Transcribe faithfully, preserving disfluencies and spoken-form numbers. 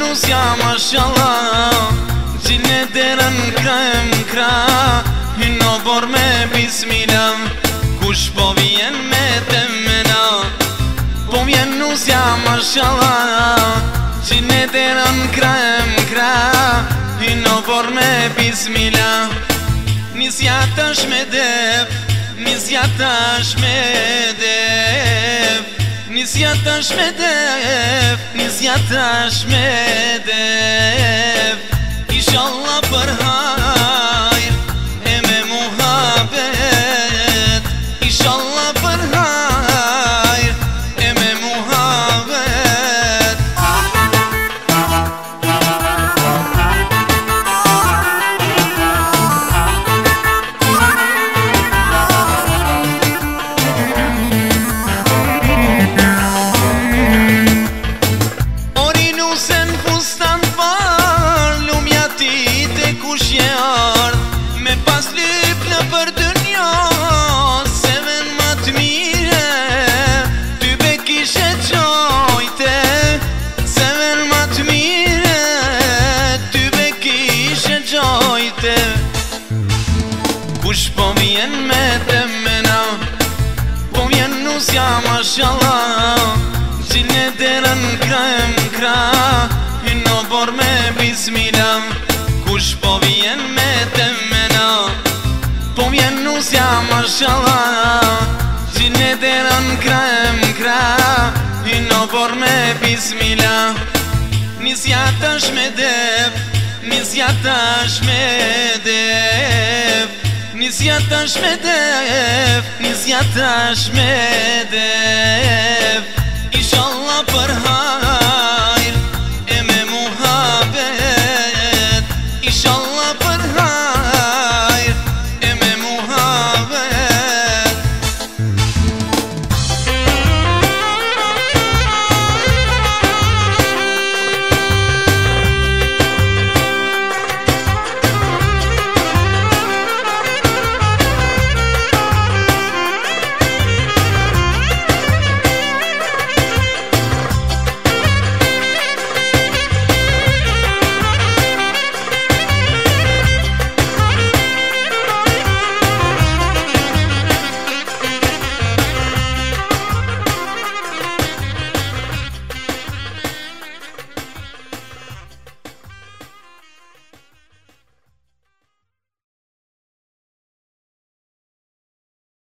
nusja mashallah, gjine derën krem kra, hino bor me bismillah, kush po vjen me temena, po vjen nusja mashallah, gjine derën krem kra, hino bor me bismillah. Nisja tash me dep, nisja tash me dep, nisja tash me dep, nisja tash me dep. Inshallah për hajr e me muhabet, inshallah për hajr e me muhabet. Kush po vjen me temena, po vjen nusja mashallah, gjine derën krem kra, hino bor me bismillah. Kush po vjen me temena, po vjen nusja mashallah, gjine derën krem kra, hino bor me bismillah. Nisja tash me dep, nisja tash me dep, nisja tash me dep, nisja tash me dep. Inshallah për hajr